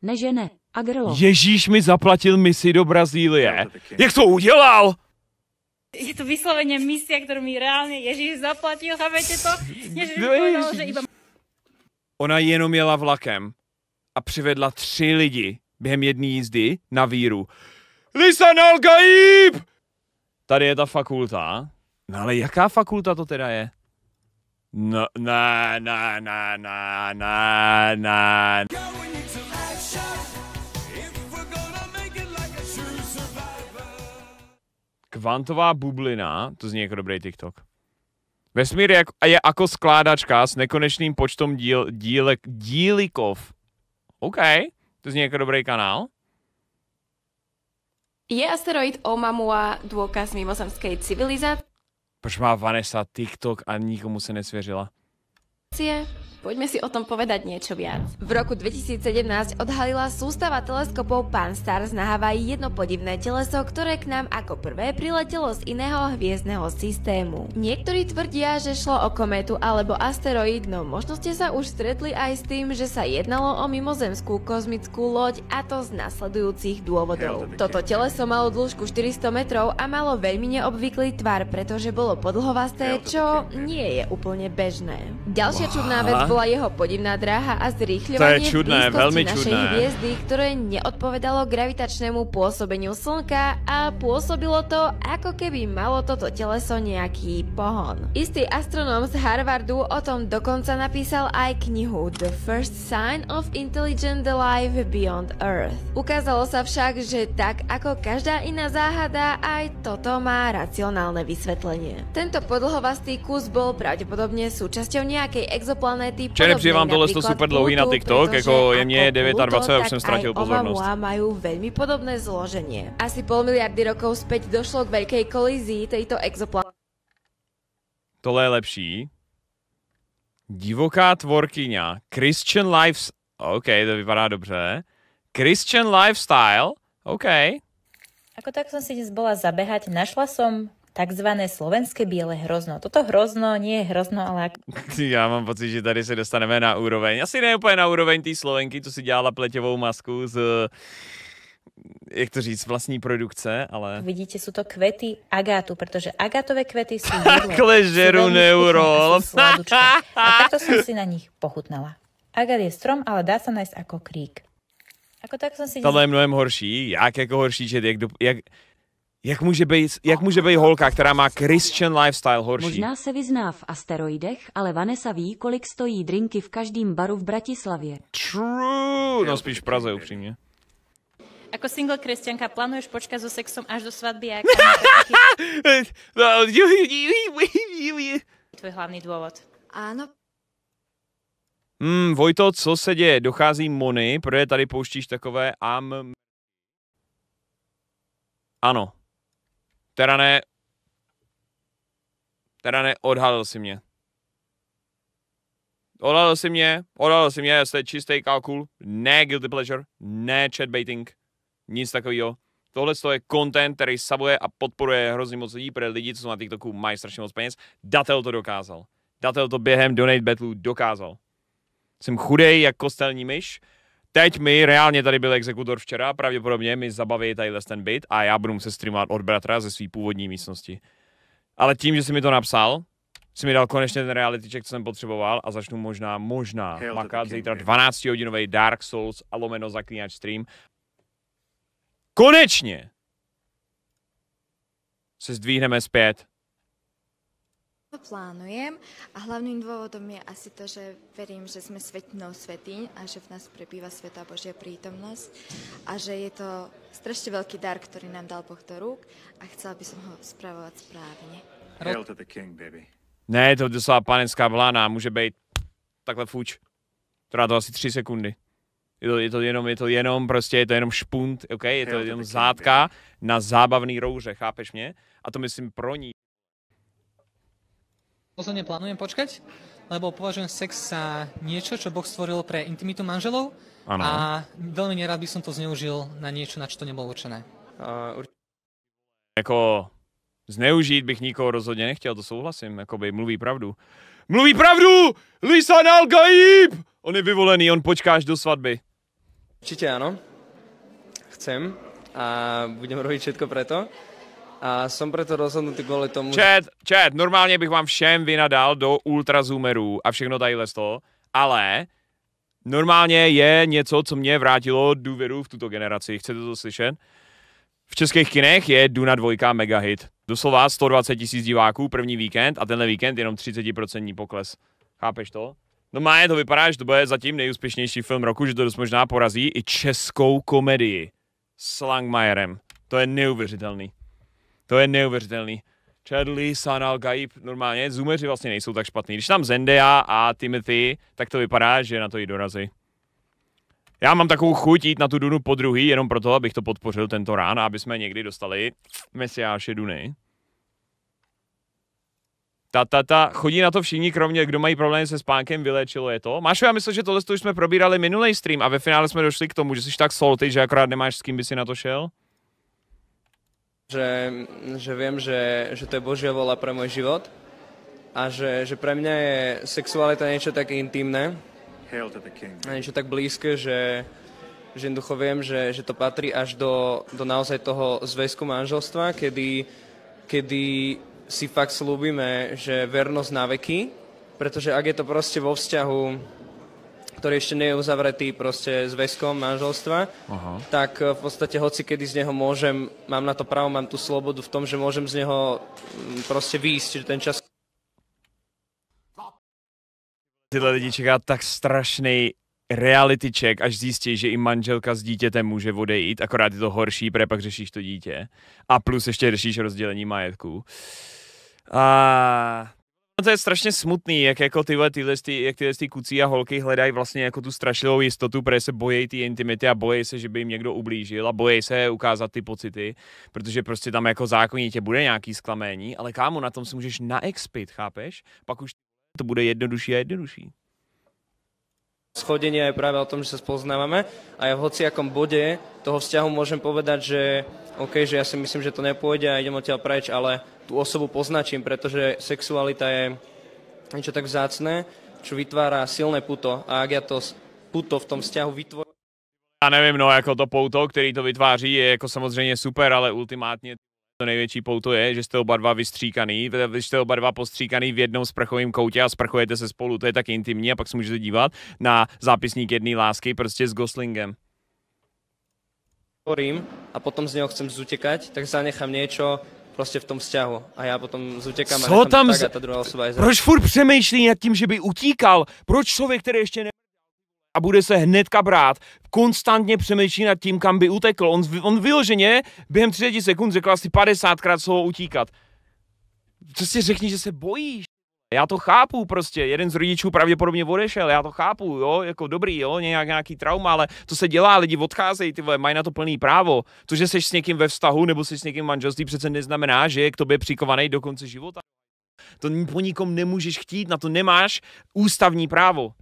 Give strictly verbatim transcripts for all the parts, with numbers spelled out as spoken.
Nežene, agrlo. Ježíš mi zaplatil misi do Brazílie. Jak to udělal? Je to vyslovene misia, ktorú mi reálne Ježíš zaplatil, chápete to? Ježíš mi povedal, že iba... Ona jenom jela vlakem a přivedla tři lidi během jedné jízdy na víru. Lisan al-Gaib! Tady je ta fakulta. No ale jaká fakulta to teda je? No, ne, ne, ne, ne, ne, ne. Kvantová bublina, to zní jako dobrý TikTok. Vesmír je, je jako skládačka s nekonečným počtem díl, dílek, dílikov. OK, to zní jako dobrý kanál. Je asteroid Oumuamua důkaz mimozemské civilizace? Proč má Vanessa TikTok a nikomu se nesvěřila? Poďme si o tom povedať niečo viac. V roku dvetisícsedemnásť odhalila sústava teleskopov Pan-STARRS na Havaji jedno podivné teleso, ktoré k nám ako prvé priletelo z iného hviezdneho systému. Niektorí tvrdia, že šlo o kométu alebo asteroid, no možno ste sa už stretli aj s tým, že sa jednalo o mimozemskú kozmickú loď, a to z nasledujúcich dôvodov. Toto teleso malo dĺžku štyristo metrov a malo veľmi neobvyklý tvar, pretože bolo podlhovasté, čo nie je úplne bežné. Ďalšia čudná vec bola jeho podivná dráha a zrýchľovanie v blízkosti našej hviezdy, ktoré neodpovedalo gravitačnému pôsobeniu Slnka a pôsobilo to, ako keby malo toto teleso nejaký pohon. Istý astronóm z Harvardu o tom dokonca napísal aj knihu The First Sign of Intelligent Life Beyond Earth. Ukázalo sa však, že tak ako každá iná záhada, aj toto má racionálne vysvetlenie. Tento podlhovastý kus bol pravdepodobne súčasťou nejakej exoplanéty. Včera přijde vám tohle super dlouhý na TikTok, jako je mě dvacet devět a už jsem ztratil pozornost. Majú veľmi podobné zloženie. Asi pol miliardy rokov späť došlo k veľkej kolízii tejto exoplanety. Tohle je lepší. Divoká tvorkyňa. Christian Life... OK, to vypadá dobře. Christian Lifestyle. OK. Ako tak som si dnes bola zabehať, našla som takzvané slovenské biele hrozno. Toto hrozno nie je hrozno, ale... Já mám pocit, že tady se dostaneme na úroveň. Asi ne úplně na úroveň té Slovenky, co si dělala pleťovou masku z... Jak to říct, vlastní produkce, ale... Vidíte, sú to kvety agátu, pretože agátové kvety sú... Takhle žeru neurol. A takto som si na nich pochutnala. Agát je strom, ale dá sa nájsť ako krík. Ako tak som si... Tohle je mnohem horší. Jak jako horší, že jak... Do, jak Jak může být, jak může být holka, která má Christian Lifestyle, horší? Možná se vyzná v asteroidech, ale Vanessa ví, kolik stojí drinky v každém baru v Bratislavě. True! No spíš v Praze, upřímně. Ako single kresťanka plánuješ počkať so sexom až do svadby? A tvoj hlavný dôvod. Áno. Hmm, Vojto, co se děje? Dochází Mony, protože tady pouštíš takové am... Ano. Teda ne... Teda ne, odhalil si mě. Odhalil si mě, odhalil si mě, jste čistý kalkul, ne guilty pleasure, ne chatbaiting, nic takového. Tohle je content, který savuje a podporuje hrozně moc lidí, protože lidi, co jsou na TikToku, mají strašně moc peněz. Datel to dokázal. Datel to během Donate Battle dokázal. Jsem chudej jak kostelní myš. Teď mi reálně tady byl exekutor včera, pravděpodobně mi zabaví tady ten byt a já budu muset streamovat od bratra ze své původní místnosti. Ale tím, že jsi mi to napsal, jsi mi dal konečně ten reality check, co jsem potřeboval a začnu možná, možná makat zítra dvanáctihodinový Dark Souls a lomeno zaklínač stream. Konečně se zdvíhneme zpět. Plánujem a hlavným dôvodom je asi to, že verím, že sme svetinou svätyň a že v nás prebýva Svätá Božia prítomnosť a že je to strašne veľký dar, ktorý nám dal Boh do rúk a chcela by som ho spravovať správne. Hail to the king, baby. Ne, to docela panenská vlána, může být takhle fuč. Trvá to asi tři sekundy. Je to, je to jenom, je to jenom, prostě je to jenom špunt, ok? Je to jenom zátka na zábavný rouře, chápeš mě? A to myslím pro ní. Rozhodne plánujem počkať, lebo považujem sex za niečo, čo Boh stvoril pre intimitu manželov. Ano. A veľmi nerád by som to zneužil na niečo, na čo to nebolo určené. Uh, jako zneužít bych nikoho rozhodně nechtěl, to souhlasím, jakoby mluví pravdu. Mluví pravdu! Lisan al-Gaib! On je vyvolený, on počká až do svatby. Určite áno. Chcem a budem robiť všetko preto. A som preto rozhodnutý kvůli tomu... Chat, chat, normálně bych vám všem vynadal do ultrazoomerů a všechno tadyhle z toho, ale normálně je něco, co mě vrátilo důvěru v tuto generaci. Chcete to slyšet? V českých kinech je Duna dvojka mega hit. Doslova sto dvacet tisíc diváků první víkend a tenhle víkend jenom třicet procent pokles. Chápeš to? No má to vypadá, že to bude zatím nejúspěšnější film roku, že to dost možná porazí i českou komedii s Langmajerem. To je neuvěřitelný. To je neuvěřitelný. Chadley, Sanal, Gaib, normálně, zoomeři vlastně nejsou tak špatný. Když tam Zendaya a Timothy, tak to vypadá, že na to jí dorazí. Já mám takovou chuť jít na tu Dunu po druhý, jenom proto, abych to podpořil tento rán, aby jsme někdy dostali Mesiáše Duny. Ta, ta, ta, chodí na to všichni, kromě kdo mají problémy se spánkem, vyléčilo je to. Máš, já myslím, že tohle už jsme probírali minulý stream a ve finále jsme došli k tomu, že jsi tak salty, že akorát nemáš s kým by si na to šel. Že, že viem, že, že to je Božia vola pre môj život a že, že pre mňa je sexualita niečo také intimné a niečo tak blízke, že, že jednoducho viem, že, že to patrí až do, do naozaj toho zväzku manželstva, kedy, kedy si fakt slúbime, že vernosť na veky, pretože ak je to proste vo vzťahu, ktorý ešte nie je uzavretý proste zväzkom manželstva, aha, tak v podstate hoci kedy z neho môžem, mám na to právo, mám tú slobodu v tom, že môžem z neho proste výjsť, že ten čas... Tyhle lidi čeká tak strašný reality check, až zjistí, že i manželka s dítětem může odejít, akorát je to horší, protože pak řešíš to dítě. A plus ještě řešíš rozdělení majetku. A... to je strašně smutný, jak jako tyhle, tyhle, jak tyhle ty kucí a holky hledají vlastně jako tu strašlivou jistotu, protože se bojí ty intimity a bojí se, že by jim někdo ublížil a bojí se ukázat ty pocity, protože prostě tam jako zákonitě bude nějaký zklamení, ale kámo, na tom si můžeš naexpit, chápeš? Pak už to bude jednodušší a jednodušší. Schodenie je práve o tom, že sa spoznávame a ja v hociakom bode toho vzťahu môžem povedať, že OK, že ja si myslím, že to nepôjde a idem odtiaľ preč, ale tú osobu poznačím, pretože sexualita je niečo tak vzácne, čo vytvára silné puto a ak ja to puto v tom vzťahu vytvorím... Já nevím, no, jako to pouto, který to vytváří, je jako samozřejmě super, ale ultimátně to největší pouto je, že jste oba dva vystříkaný, vy jste oba dva postříkaný v jednom sprchovém koutě a sprchujete se spolu, to je tak intimní a pak se můžete dívat na zápisník jedné lásky prostě s Goslingem. A potom z něho chcem zutekať, tak zanechám niečo prostě v tom vzťahu a já potom zutekám a co tam tak z... a ta druhá osoba je... Proč furt přemýšlí nad tím, že by utíkal? Proč člověk, který ještě ne... a bude se hnedka brát, konstantně přemýšlí nad tím, kam by utekl. On, on vyloženě během třicet sekund řekl asi padesátkrát slovo utíkat. Co si řekni, že se bojíš? Já to chápu prostě, jeden z rodičů pravděpodobně odešel, já to chápu, jo, jako dobrý, jo, nějak, nějaký trauma, ale to se dělá, lidi odcházejí, ty vole, mají na to plný právo. To, že jsi s někým ve vztahu nebo jsi s někým v manželství, přece neznamená, že je k tobě přikovaný do konce života. To po nikom nemůžeš chtít, na to nemáš ústavní právo.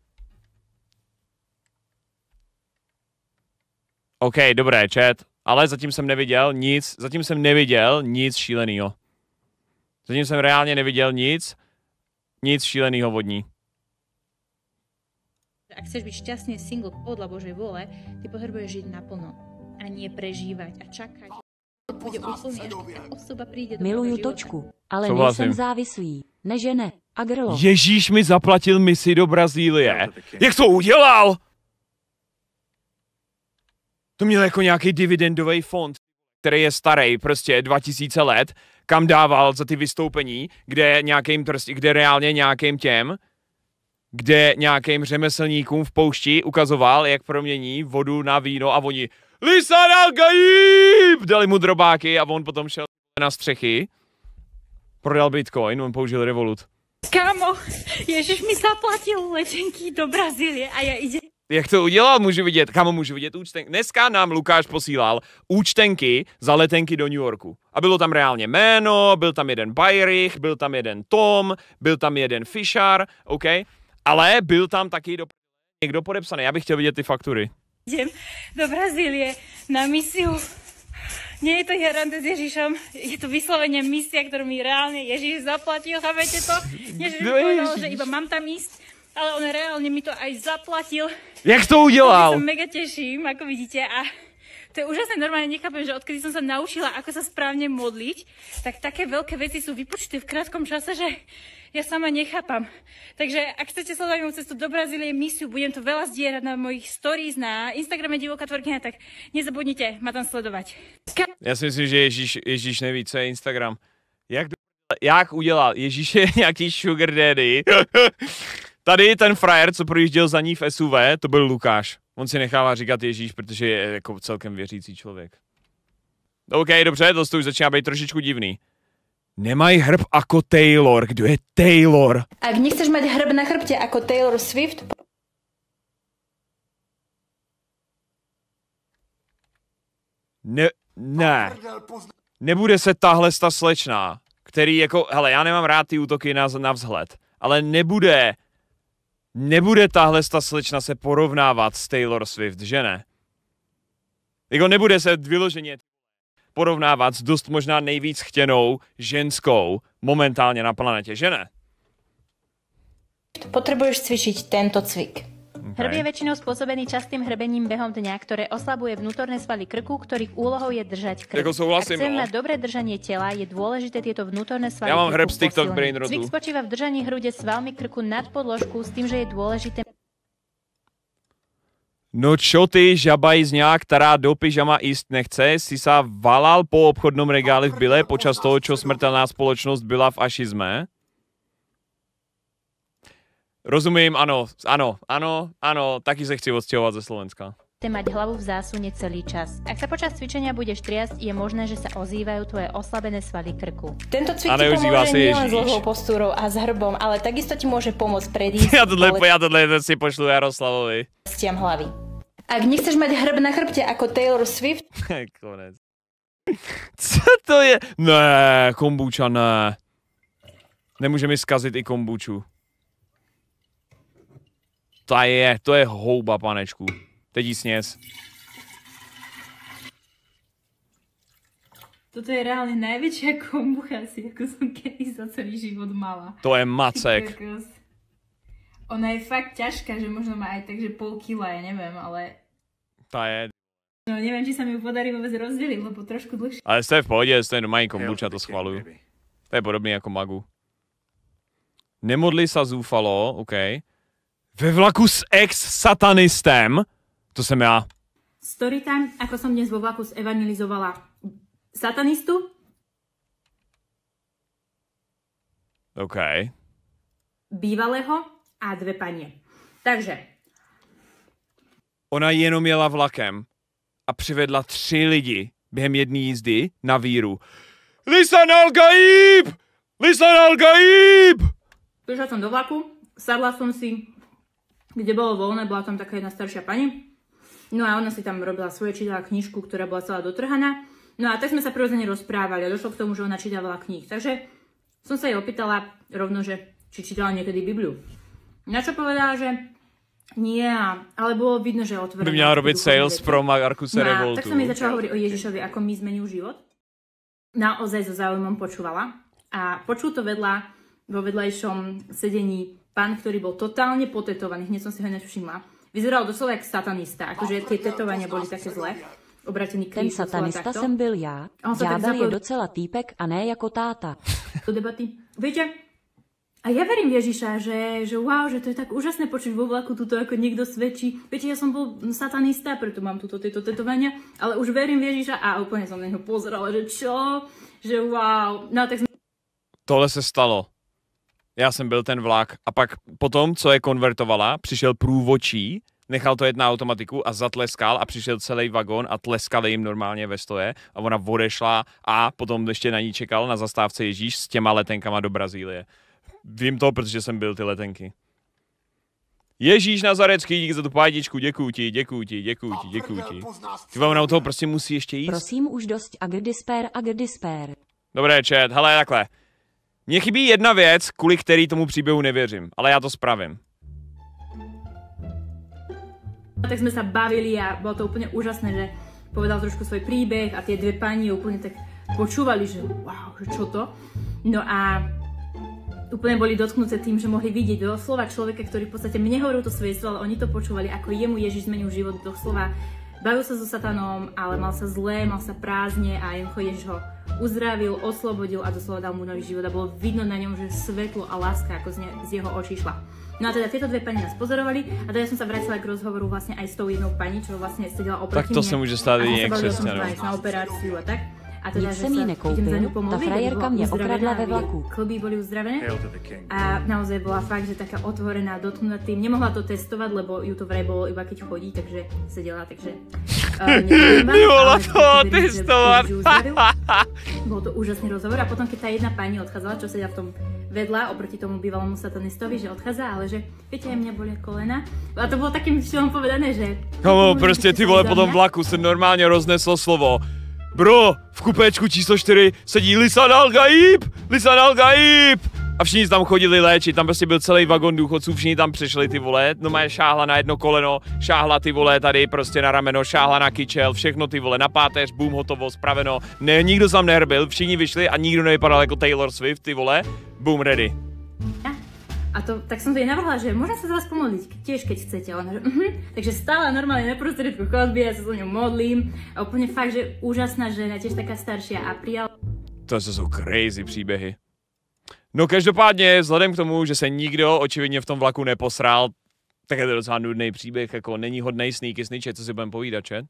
OK, dobré, chat, ale zatím jsem neviděl nic, zatím jsem neviděl nic šílenýho. Zatím jsem reálně neviděl nic, nic šílenýho od ní. Ak chceš byť šťastný single podľa Božej vôle, ty potrebuješ žiť naplno a nie prežívať a čakať. Bude úplný, až taká osoba príde do Miluju života. točku, ale Souhlasím. nejsem závislý. Ne žene, a grlo. Ježíš mi zaplatil misi do Brazílie. Jak to udělal? To měl jako nějaký dividendový fond, který je starý, prostě dva tisíce let, kam dával za ty vystoupení, kde nějakým, kde reálně nějakým těm, kde nějakým řemeslníkům v poušti ukazoval, jak promění vodu na víno a oni Lisan al-Gaib! Dali mu drobáky a on potom šel na střechy, prodal Bitcoin, on použil Revolut. Kámo, Ježiš mi zaplatil letenky do Brazílie a ja idem. Jak to udělal, můžu vidět, kamo můžu vidět účtenky. Dneska nám Lukáš posílal účtenky za letenky do New Yorku. A bylo tam reálně jméno, byl tam jeden Bayrich, byl tam jeden Tom, byl tam jeden Fischer, OK? Ale byl tam taky do... někdo podepsaný. Já bych chtěl vidět ty faktury. Idem do Brazílie na misiu. Nie je to herande s Ježišom, je to vyslovene misia, ktorú mi reálne Ježiš zaplatil, chápete to? Nie, že mi povedal, že iba mám tam ísť ale on reálne mi to aj zaplatil. Jak to udělal? Ja sa mega teším, ako vidíte, a to je úžasné, normálne nechápem, že odkedy som sa naučila, ako sa správne modliť, tak také veľké veci sú vypočuté v krátkom čase, že ja sama nechápam. Takže ak chcete sledovať moju cestu do Brazílie, misiu, budem to veľa zdieľať na mojich stories, na Instagrame Divoká tvorkyňa, tak nezabudnite ma tam sledovať. Já si myslím, že Ježíš, Ježíš neví, co je Instagram. Jak, do... jak udělal? Ježíš je nějaký sugar daddy. Tady ten frajer, co projížděl za ní v S U V, to byl Lukáš. On si nechává říkat Ježíš, protože je jako celkem věřící člověk. OK, dobře, to už začíná být trošičku divný. Nemají hrb ako Taylor. Kdo je Taylor? Ak nechceš mať hrb na chrbte ako Taylor Swift... Ne, ne. Nebude se tahle sta slečná, který jako, hele, já nemám rád ty útoky na, na vzhled, ale nebude, nebude tahle sta slečna se porovnávat s Taylor Swift, že ne? Jako nebude se vyloženě porovnávat s dost možná nejvíc chtěnou ženskou momentálně na planetě, že ne? Potrebuješ cvičiť tento cvik. Okay. Hrb je väčšinou spôsobený častým hrbením behom dňa, ktoré oslabuje vnútorné svaly krku, ktorých úlohou je držať krk. Jako souhlasím, Ak chceme no. mať dobré držanie tela, je dôležité tieto vnútorné svaly Já mám hrb krku z TikTok posilniť. brain rotu. Cvik spočíva v držaní hrude svalmi krku nad podložku s tým, že je dôležité. No čo ty, žabajzňa, která do pyžama jíst nechce, si sa valal po obchodnom regáli v Bile počas toho, čo smrtelná spoločnosť byla v ašizme? Rozumím, ano, ano, ano, ano, taky se chci odstěhovat ze Slovenska. Mať hlavu v zásune celý čas. Ak sa počas cvičenia budeš triasť, je možné, že sa ozývajú tvoje oslabené svaly krku. Tento cvik ti pomôže nielen s dlhou postúrou a s hrbom, ale takisto ti môže pomôcť predísť. Ja tohle, ja tohle si pošlu Jaroslavovi. Stiam hlavy. Ak nechceš mať hrb na chrbte ako Taylor Swift... Konec. Co to je? Ne, kombuča, ne. Nemůže mi zkazit i kombuču. To je, to je houba, panečku. Teď jí sněz. Toto je reálne najväčšia kombucha asi, ako som kedy za celý život mala. To je macek. Ona je fakt ťažká, že možno má aj tak, že pol kila, ja neviem, ale... To je... No neviem, či sa mi podarí vôbec rozdeliť, lebo trošku dlhšie. Ale jste v pohodě, jste normální kombuča, to schvaluju. To je podobný jako magu. Nemodli sa zúfalo, OK. Ve vlaku s ex-satanistem? To jsem já. Storytime, ako som dnes vo vlaku zevangelizovala satanistu. OK. Bývalého a dve panie. Takže. Ona jenom jela vlakem a přivedla tři lidi během jedné jízdy na víru. Lisan al-Gaib! Lisan al-Gaib! Prišla som do vlaku, sadla som si, kde bolo voľné, bola tam taká jedna staršia pani. No a ona si tam robila svoje, čítala knižku, ktorá bola celá dotrhaná. No a tak sme sa prirodzene rozprávali a došlo k tomu, že ona čítala kníh. Takže som sa jej opýtala rovno, že či čítala niekedy Bibliu. Na čo povedala, že nie, ale bolo vidno, že je otvorená. By měla robiť sales pro Markuse no Revoltu. Tak som jej začala hovoriť o Ježišovi, ako mi zmenil život. Naozaj so záujmom počúvala. A počul to vedľa, vo vedľajšom sedení pán, ktorý bol totálne potetovaný, hneď som si ho ináč všimla. Vyzeral doslova jak satanista, akože tie tetovania boli také zlé. Obratený kríž. Ten satanista jsem byl já. Ďábel je docela týpek a ne jako táta. Do debaty. Viete, a ja verím Ježiša, že, že wow, že to je tak úžasné počuť vo vlaku tuto, ako niekto svedčí. Viete, ja som bol satanista, preto mám tuto tieto tetovania, ale už verím Ježiša a úplne som na neho pozerala, že čo? Že wow. No tak sme... Tohle se stalo. Já jsem byl ten vlak a pak potom, co je konvertovala, přišel průvodčí, nechal to jet na automatiku a zatleskal a přišel celý vagón a tleskal jim normálně ve stoje a ona odešla a potom ještě na ní čekal na zastávce Ježíš s těma letenkama do Brazílie. Vím to, protože jsem byl ty letenky. Ježíš Nazarecký, díky za tu pádičku, děkuju ti, děkuju ti, děkuju ti, děkuju ti. Ty ona u toho prostě musí ještě jíst. Prosím už dost agrdisper, agrdisper. Dobré, chat, hele, takhle. Mně chybí jedna věc, kvůli který tomu příběhu nevěřím, ale já to spravím. Tak sme sa bavili a bolo to úplne úžasné, že povedal trošku svoj príbeh a tie dve pani úplne tak počúvali, že wow, že čo to. No a úplne boli dotknuté tým, že mohli vidieť doslova človeka, ktorý v podstate mne hovoril to svedectvo, ale oni to počúvali, ako jemu Ježiš zmenil život doslova. Bavil sa so satanom, ale mal sa zlé, mal sa prázdne a jednoducho Ježiš ho uzdravil, oslobodil a doslova dal mu nový život a bolo vidno na ňom, že svetlo a láska ako z, ne, z jeho očí šla. No a teda tieto dve pani nás pozorovali a teda som sa vrátila k rozhovoru vlastne aj s tou jednou pani, čo vlastne sedela oproti mne. Tak to sa môže stať i křesťanom. Na operáciu a tak. A teda, Nic jsem jí nekoupil, ta frajerka mě okradla ve vlaku. Klby boli uzdravené a naozaj bola fakt, že taká otvorená, dotknutá tým. Nemohla to testovať, lebo ju to vraj bolo iba keď chodí, takže sedela, takže uh, nemohla to testovať. Bol to úžasný rozhovor a potom, keď tá jedna pani odchádzala, čo sedela v tom vedľa, oproti tomu bývalému satanistovi, že odchádza, ale že viete, aj mňa bolia kolena. A to bolo takým štýlom povedané, že... Kamo, prostě ty vole, po tom vlaku se normálně rozneslo slovo. Bro, v kupéčku číslo čtyři sedí Lisan Al-Gaib! Lisan Al-Gaib! A všichni tam chodili léčit, tam prostě byl celý vagon důchodců, všichni tam přišli ty vole, no má šáhla na jedno koleno, šáhla ty vole tady prostě na rameno, šáhla na kyčel, všechno ty vole na páteř, boom, hotovo, spraveno. Ne, nikdo tam nehrbil, všichni vyšli a nikdo nevypadal jako Taylor Swift, ty vole, boom, ready. A to, tak som to jej navrhla, že môžem sa za vás pomodliť, tiež keď chcete. A ona, že uh-huh. Takže stále normálne na prostriedku chodby, ja sa s ňou modlím. A úplne fakt, že úžasná žena, tiež taká staršia a prijala... To jsou crazy příběhy. No každopádně, vzhledem k tomu, že se nikdo očividně v tom vlaku neposral, tak je to docela nudný příběh, jako není hodnej sneaky sniče, co si budem povídat, čet?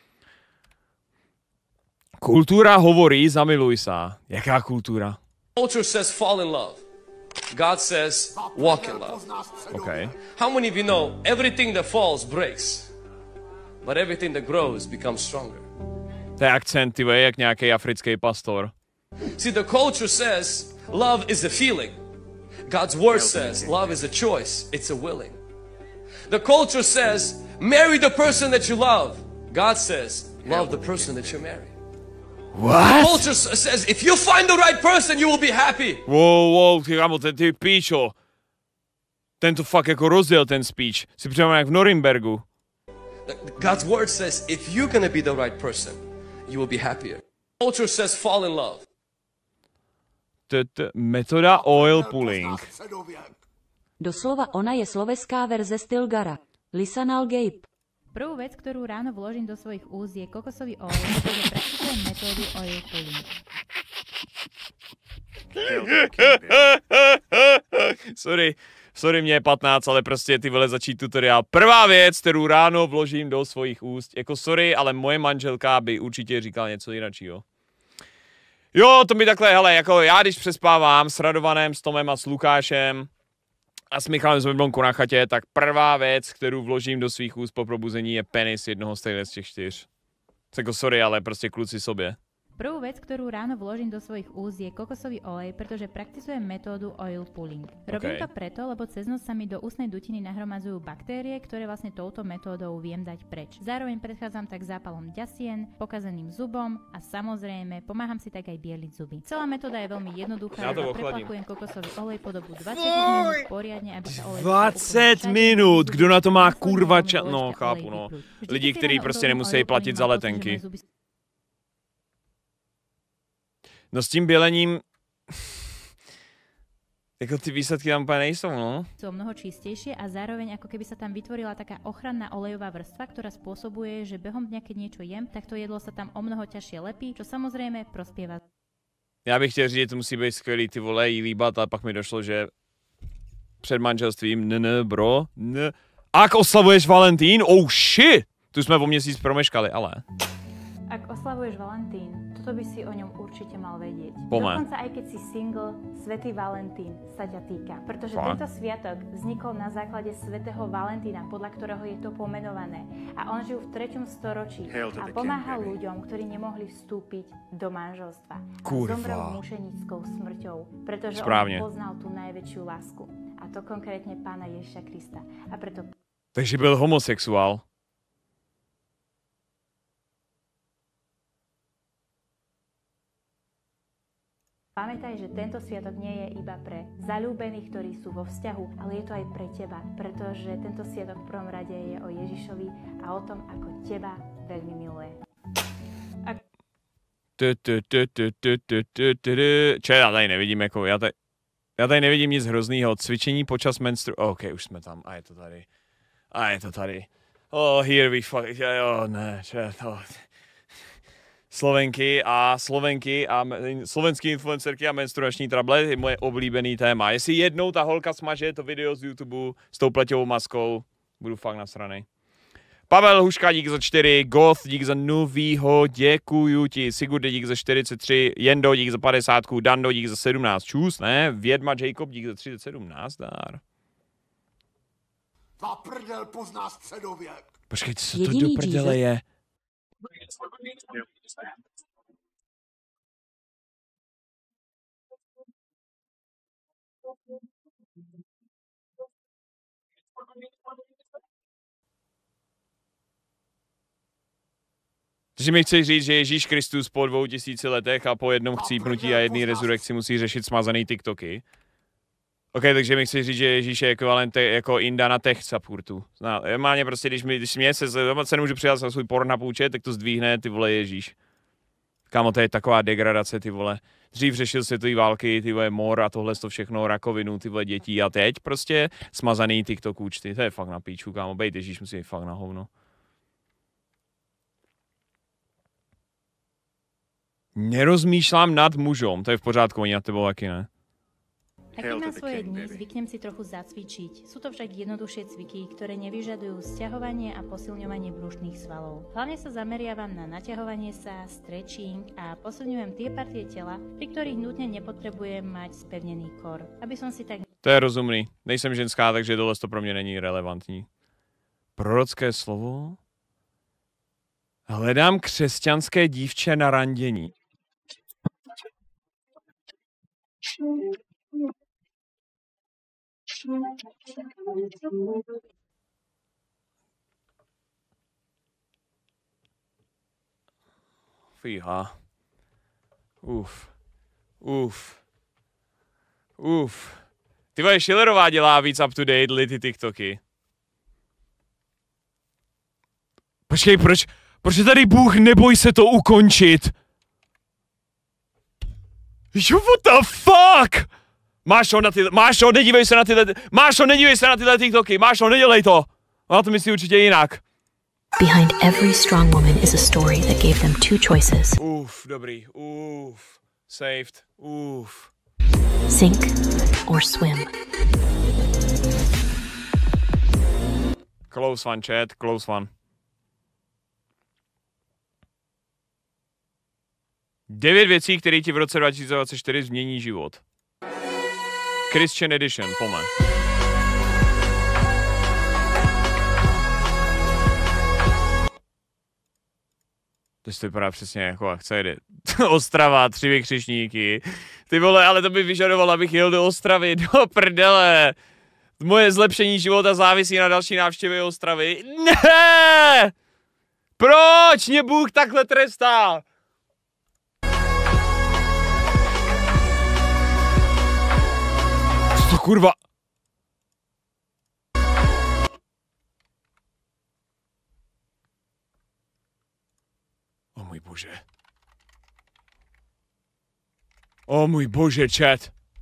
Kultura hovorí, zamiluj sa. Jaká kultura? Culture says fall in love. God says, walk in love. Okay. How many of you know everything that falls breaks, but everything that grows becomes stronger? To je akcent, ty jak nějaký africký pastor. See, the culture says love is a feeling. God's word says love is a choice. It's a willing. The culture says marry the person that you love. God says love the person that you marry. What? The culture says if you find the right person, you will be happy. Wow, wow, ty kámo, ty, ty píčo. Ten to fakt jako rozděl ten speech. Si přijeme jak v Norimbergu. God's word says if you're gonna be the right person, you will be happier. The culture says fall in love. Metoda oil pulling. Doslova ona je sloveská verze Stilgara. Lisan Al-Gaib. Prvú vec, ktorú ráno vložím do svojich úst, je kokosový olej, pretože praktikujem metódu oil pulling. Sorry, sorry, mě je patnáct, ale prostě ty vole začít tutoriál. Prvá věc, kterou ráno vložím do svojich úst. Jako sorry, ale moje manželka by určitě říkala něco jiného. Jo, to mi takhle, hele, jako já když přespávám s Radovanem, s Tomem a s Lukášem a s Michalem z Meblonku na chatě, tak prvá věc, kterou vložím do svých úst po probuzení, je penis jednoho z těch, z těch čtyř. Jako sorry, ale prostě kluci sobě. Prvú vec, ktorú ráno vložím do svojich úst, je kokosový olej, pretože praktikujem metódu oil pulling. Robím Okay. to preto, lebo cez noc sa mi do ústnej dutiny nahromadzujú baktérie, ktoré vlastne touto metódou viem dať preč. Zároveň predchádzam tak zápalom ďasien, pokazeným zubom a samozrejme pomáham si tak aj bieliť zuby. Celá metóda je veľmi jednoduchá, Ja to a ochladím. preplakujem kokosový olej po dobu dvadsať minút poriadne, aby sa olej dvacet minut, kdo na to má kurva čas? No, chápu, no. Lidi, kteří prostě nemusí platit za letenky. No s tím bělením, jako ty výsledky tam úplně nejsou, no. Sú mnoho čistejšie a zároveň ako keby sa tam vytvorila taká ochranná olejová vrstva, ktorá spôsobuje, že behom dňa, keď niečo jem, tak to jedlo sa tam o mnoho ťažšie lepí, čo samozrejme prospieva. Já bych chtěl říct, že to musí být skvělý, ty vole, jí líbat, ale pak mi došlo, že před manželstvím, ne, ne, bro, ne. Ak oslavuješ Valentín? Oh shit! Tu jsme o měsíc promeškali, ale. Ak oslavuješ Valentín, toto by si o ňom určite mal vedieť. Pome. Dokonca aj keď si single, Svätý Valentín sa ťa týka. Pretože Fakt? tento sviatok vznikol na základe Svätého Valentína, podľa ktorého je to pomenované. A on žil v treťom storočí a pomáhal ľuďom, ktorí nemohli vstúpiť do manželstva. A Kurva. zomrel mučenickou smrťou, pretože Správne. on poznal tú najväčšiu lásku. A to konkrétne Pána Ježiša Krista. A preto Takže byl homosexuál. pamätaj, že tento sviatok nie je iba pre zaľúbených, ktorí sú vo vzťahu, ale je to aj pre teba, pretože tento sviatok v prvom rade je o Ježišovi a o tom, ako teba veľmi miluje. A... Tu, tu, tu, tu, tu, tu, tu, tu, tu. Čo já tady nevidím, jako já tady... Já tady nevidím nic hroznýho. Cvičení počas menstru... OK, už jsme tam. A je to tady. A je to tady. Oh, here we fuck... Oh, ne, oh. Slovenky a Slovenky a slovenský influencerky a menstruační trable je moje oblíbený téma. Jestli jednou ta holka smaže to video z YouTube s tou pleťovou maskou, budu fakt nasranej. Pavel Huška, dík za čtyři, Goth, dík za novýho, děkuju ti, Sigurd, dík za čtyřicet tři, Jendo, dík za padesát, Dando, dík za sedmnáct, čus, ne, Vědma Jacob, dík za třicet sedm, nazdar. Ta prdel pozná středověk. Počkej, co to do prdele je? Takže mi chceš říct, že Ježíš Kristus po dvou tisíci letech a po jednom chcípnutí a jedné rezurekci musí řešit smazaný TikToky? OK, takže mi chceš říct, že Ježíš je ekvivalent jako Inda na tech supportu. Normálně prostě, když, mi, když mě se, se nemůžu přidat za svůj Pornhub účet, tak to zdvíhne, ty vole, Ježíš. Kámo, to je taková degradace, ty vole. Dřív řešil světové války, ty vole, mor a tohle to všechno, rakovinu, ty vole, dětí a teď prostě smazaný TikTok účty. To je fakt na píču, kámo, bejt Ježíš musí být fakt na hovno. Nerozmýšlám nad mužom, to je v pořádku, oni na tebou taky ne. Ak mám svoje dni, zvyknem si trochu zacvičiť. Sú to však jednoduchšie cviky, ktoré nevyžadujú sťahovanie a posilňovanie brušných svalov. Hlavne sa zameriavam na naťahovanie sa, stretching a posilňujem tie partie tela, pri ktorých nutne nepotrebujem mať spevnený kor. Aby som si tak... To je rozumný. Nejsem ženská, takže tohle to pro mě není relevantní. Prorocké slovo? Hledám křesťanské dívče na randění. Fíha. Uf. Uf. Uf. Ty vole, Schillerová dělá víc up to date ty TikToky. Počkej, proč, proč je tady Bůh, neboj se to ukončit? Jo, what the fuck? Mášo, na ty, Mášo, nedívej se na tyhle, Mášo, nedívej se na tyhle TikToky, Mášo, nedělej to. Ona to myslí určitě jinak. Behind every strong woman is a story that gave them two choices. Uf, dobrý, uf, saved, uf. Sink or swim. Close one, chat, close one. Devět věcí, které ti v roce dva tisíce dvacet čtyři změní život. Christian Edition, pome. To si vypadá přesně jako akce, jde. Ostrava, tři vykřičníky. Ty vole, ale to by vyžadovalo, abych jel do Ostravy, do prdele. Moje zlepšení života závisí na další návštěvě Ostravy. Ne! Proč mě Bůh takhle trestá? Co to kurva? O můj bože. O můj bože, chat.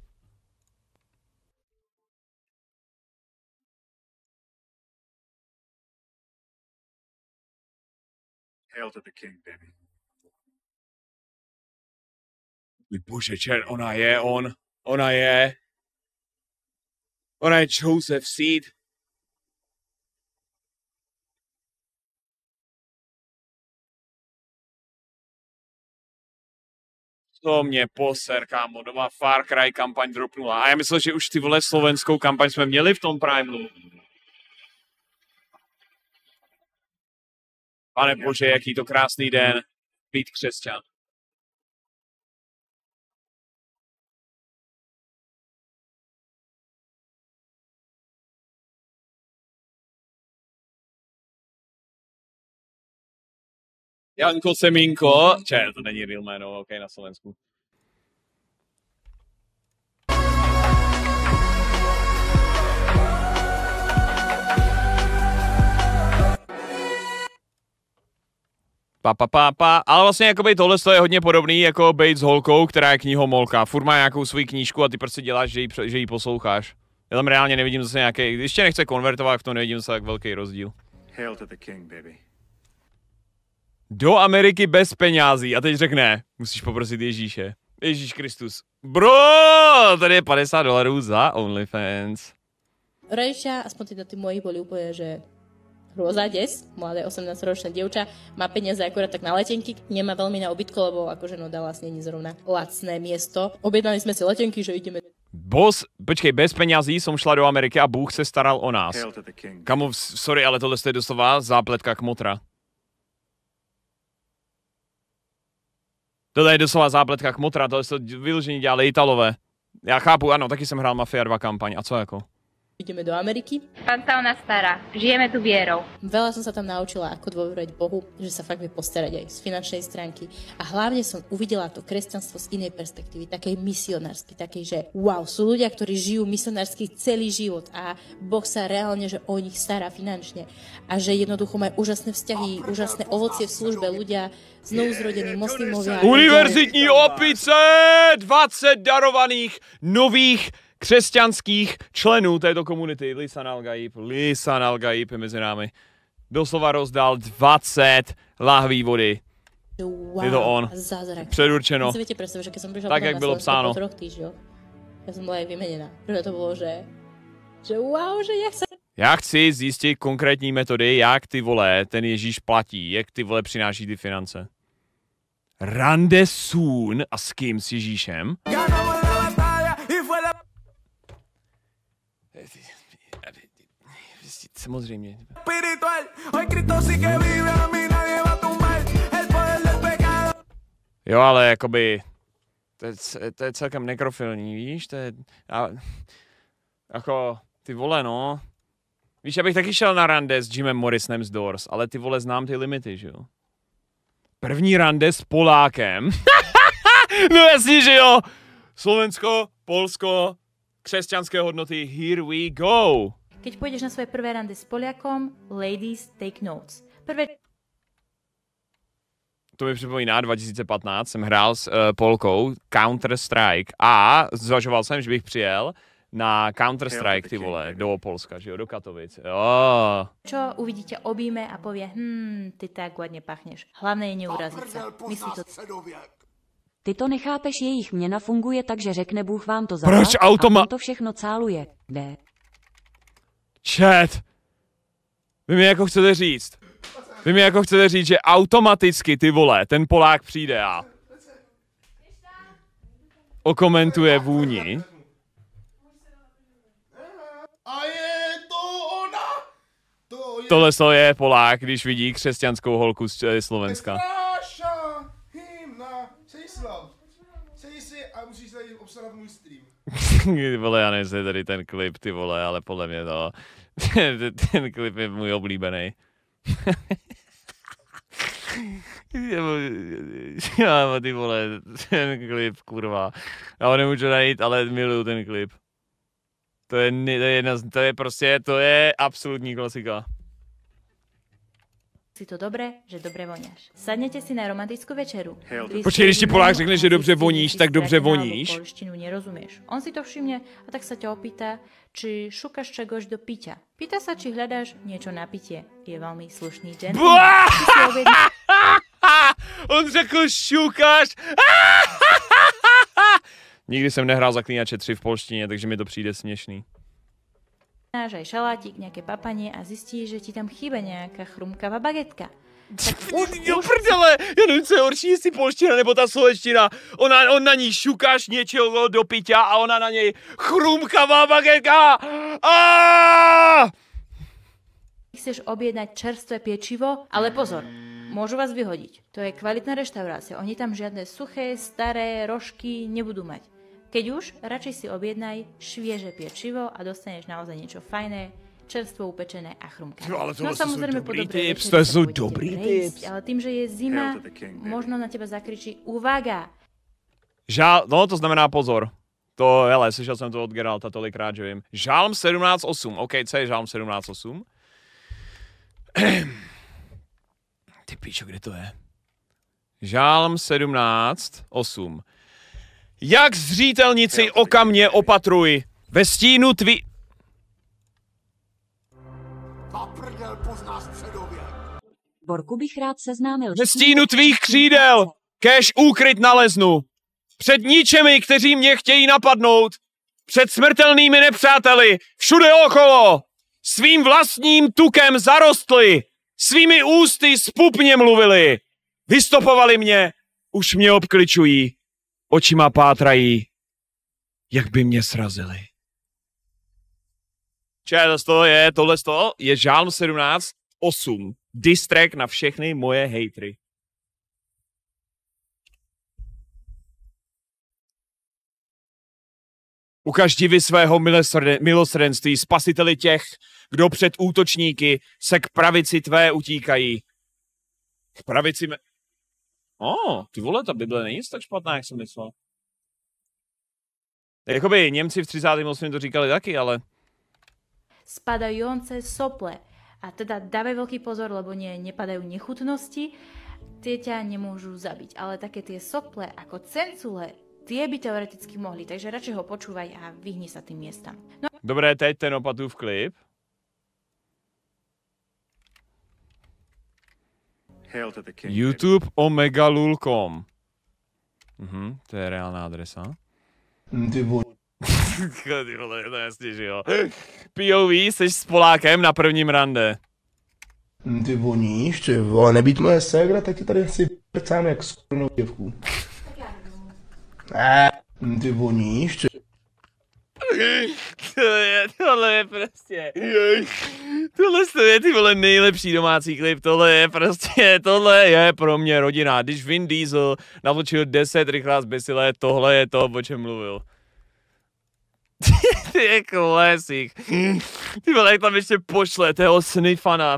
Hail to the king, baby. Můj bože, chat, ona je on. Ona je. Ona je Joseph Seed. To mě poser, kámo, doma Far Cry kampaň dropnula. A já myslel, že už ty vole slovenskou kampaň jsme měli v tom Primeu. Pane bože, jaký to krásný den být křesťan. Janko Semínko, če, to není real jméno, ok, na Slovensku. Pa, pa, pa, pa. Ale vlastně jakoby tohle je hodně podobný jako bejt s holkou, která je knihomolka. Furt má nějakou svoji knížku a ty prostě děláš, že ji, že ji posloucháš. Já tam reálně nevidím zase nějaký, když tě nechce konvertovat, v tom nevidím zase tak velký rozdíl. Hail to the king, baby. Do Ameriky bez penězí. A teď řekne, musíš poprosit Ježíše. Ježíš Kristus. Bro, tady je padesát dolarů za OnlyFans. Rodičia, aspoň teda tí moji boli úplne, že hrôza, des, mladé osemnásťročné dievča, má peniaze akorát tak na letenky, nemá veľmi na ubytko, lebo akože no Dallas nie je zrovna lacné miesto. Objednali sme si letenky, že ideme... Boss, počkej, bez penězí som šla do Ameriky a Bůh se staral o nás. Kamu, sorry, ale tohle je doslova zápletka kmotra. Tohle je doslova zápletka kmotra, tohle se vyložení dělali Italové. Já chápu, ano, taky jsem hrál Mafia dva kampaň, a co jako? Ideme do Ameriky. Pán sa o nás stará. Žijeme tu vierou. Veľa som sa tam naučila, ako dôverovať Bohu, že sa fakt vie postarať aj z finančnej stránky. A hlavne som uvidela to kresťanstvo z inej perspektívy, takej misionárskej, takej, že wow, sú ľudia, ktorí žijú misionársky celý život a Boh sa reálne, že o nich stará finančne. A že jednoducho majú úžasné vzťahy, úžasné ovocie v službe, ľudia znovuzrodení moslimovia. Univerzitní opice! dvacet darovaných nových křesťanských členů této komunity. Lisan Al-Gaib, Lisan Al-Gaib je mezi námi. Doslova rozdal dvacet lahví vody. Wow, je to on. Zázrak. Předurčeno. Si viete predstaviť, že keď som prišla tak, jak bylo psáno. Po troch týždňoch, ja som bola aj vymenená. Prvé to bolo, že, že wow, že jak sa... Já chci zjistit konkrétní metody, jak ty vole ten Ježíš platí, jak ty vole přináší ty finance. Rande soon a s kým? S Ježíšem? Samozřejmě. Jo, ale jakoby to je, to je celkem nekrofilní, víš, to je a, jako ty vole, no. Víš, já bych taky šel na rande s Jimem Morrisonem z Doors, ale ty vole znám ty limity, že jo. První rande s Polákem. No jasně, že jo. Slovensko, Polsko, křesťanské hodnoty, here we go. Keď pôjdeš na svoje prvé rande s Poliakom, ladies, take notes. Prvé... To mi připomíná, dva tisíce patnáct jsem hrál s uh, Polkou Counter-Strike a zvažoval jsem, že bych přijel na Counter-Strike, ty vole, do Polska, že jo, do Katovic. Jo. Čo uvidíte, objíme a povie, hm, ty tak ładně pachneš. Hlavné je neurazit se. Myslí to... Ty to nechápeš, jejich měna funguje tak, že řekne Bůh vám to za Proč automa... a on to všechno cáluje. Kde? Chat. Vy mi jako chcete říct. Vy mi jako chcete říct, že automaticky, ty vole, ten Polák přijde a okomentuje vůni. A je to ona! To je... Tohle to je Polák, když vidí křesťanskou holku z Slovenska. Stráša, hymna, Sejslav. Sej si a musíš tady obstarat můj stream. Ty vole, já nevím, tady ten klip, ty vole, ale podle mě to... ten, ten klip je můj oblíbený. Já, ty vole, ten klip, kurva. Já ho nemůžu najít, ale miluju ten klip. To je, to je jedna, to je prostě, to je absolutní klasika. Si to dobré, že dobře voníš. Sadněte si na romantickou večeru. Počkej, když ti Polák řekne, že dobře voníš, tak dobře voníš. Polštinu nerozumieš. On si to všimne a tak sa ťa opýta, či šukáš čegož do piťa. Pýta sa, či hľadáš niečo na pitie. Je veľmi slušný gentleman. On řekl šukáš. Nikdy jsem nehrál Zaklínače tři v polštině, takže mi to přijde směšný. Náš aj šalátik, nejaké papanie a zistíš, že ti tam chýba nejaká chrumkavá bagetka. Tak už, jo, prdele, já nevím, co je horší, jestli polština nebo ta slovenština. Ona, on na ní šukáš něčeho do piťa a ona na něj chrumkavá bagetka. Aaaa! Chceš objednať čerstvé piečivo, ale pozor, môžu vás vyhodiť. To je kvalitná reštaurácia, oni tam žiadne suché, staré rožky nebudú mať. Keď už, radšej si objednaj švieže piečivo a dostaneš naozaj niečo fajné, čerstvo upečené a chrumkavé. No, no samozrejme po dobrej tips, to sú dobrý tips. Ale tým, že je zima, možno na teba zakričí uvaga. Žál, no to znamená pozor. To, hele, slyšel jsem to od Geralta tolikrát, že vím. Žálm sedmnáct osm. OK, co je Žálm sedmnáct osm? Ty píčo, kde to je? Žálm sedmnáct, osm. Jak zřítelnici oka mě opatruj, ve stínu tvý... Borku bych rád seznámil... Ve stínu tvých křídel, kéž úkryt naleznu. Před ničemi, kteří mě chtějí napadnout. Před smrtelnými nepřáteli, všude okolo. Svým vlastním tukem zarostli. Svými ústy spupně mluvili. Vystopovali mě, už mě obkličují. Očima pátrají, jak by mě srazili. Čili to je, tohle je Žálm sedmnáct, osm. Distrack na všechny moje hejtry. Ukaž divy svého milosrdenství, spasiteli těch, kdo před útočníky se k pravici tvé utíkají. K pravici me... O, oh, ty vole, ta Bible není tak špatná, jak jsem myslel. Jakoby Němci v třicátém osmém to říkali taky, ale... Spadajúce sople. A teda dávaj veľký pozor, lebo nie, nepadajú nechutnosti. Tie ťa nemôžu zabiť. Ale také tie sople ako cencule, tie by teoreticky mohli. Takže radšej ho počúvaj a vyhni sa tým miestam. No... Dobré, teď ten Opatův klip. YouTube omegalul tečka com. Mhm, to je reálná adresa. Ty vole. Ty vole, to je jasně, že jo. P O V, jsi s Polákem na prvním rande. Ty voníš, ty vole, nebýt moje ségra, tak ti tady si prcám jak skurnou děvku. Ty voníš, ty... Tohle je, tohle je prostě, tohle je ty vole nejlepší domácí klip, tohle je prostě, tohle je pro mě rodina. Když Vin Diesel navlčil deset rychlá zběsilé, tohle je to, o čem mluvil. Ty je klasik. Ty vole, jak tam ještě pošle toho Sniffana.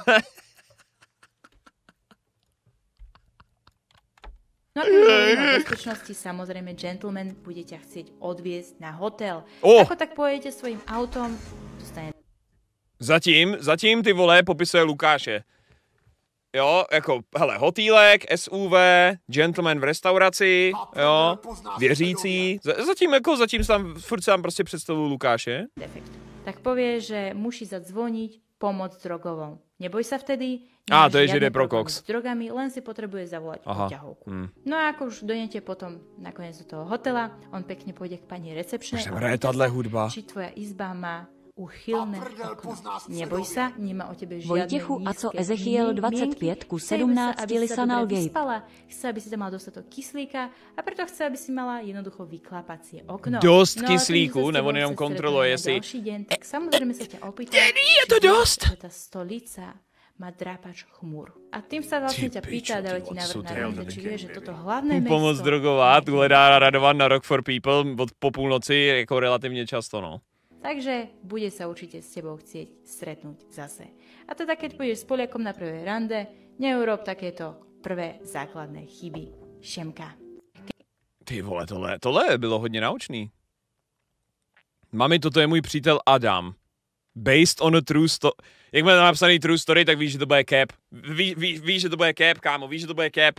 No a na bezpečnosti samozrejme gentleman bude ťa chcieť odviesť na hotel. Oh. Ako tak pojedete svojím autom, dostane... Zatím, zatím ty vole popisuje Lukáše. Jo, jako, hele, hotýlek, S U V, gentleman v restauraci, jo, věřící. Zatím, jako, zatím tam, furt tam prostě představuju Lukáše. Defekt. Tak povie, že musí zadzvoniť pomoc drogovou. Neboj sa vtedy. A, to je, že jde pro koks. S drogami, len si potrebuje zavolať poťahovku. Hmm. No a ako už dojdete potom nakoniec do toho hotela, on pekne pôjde k pani recepčnej. Či tvoja izba má uchylné okno. Neboj sa, nemá o tebe žiadne Vojtěchu, a co Ezechiel dvacet pět ku sedmnácti lisanal Gabe. Chce, aby si tam mala dostatok kyslíka a preto chce, aby si mala jednoducho vyklapacie okno. Dost no, kyslíku, nebo jenom kontroluje, jestli... Ďalší deň, tak samozrejme sa ťa opýta, je to dost? Že tá stolica má drápač chmúr. A tým sa vlastne ťa pýta, dáva ti návrh na rande, či vie, že toto hlavné mesto... Pomoc drogová, tuhle dá Radovan na Rock for People od po půlnoci, jako relativně často, no. Takže bude sa určite s tebou chcieť stretnúť zase. A teda keď pôjdeš s Poliakom na prvé rande, neurob takéto prvé základné chyby. Šemka. Ty vole, tohle, tohle bylo hodně naučný. Mami, toto je můj přítel Adam. Based on a true story. Jak máme napsaný true story, tak víš, že to bude cap. Ví, ví, víš, že to bude cap, kámo, víš, že to bude cap.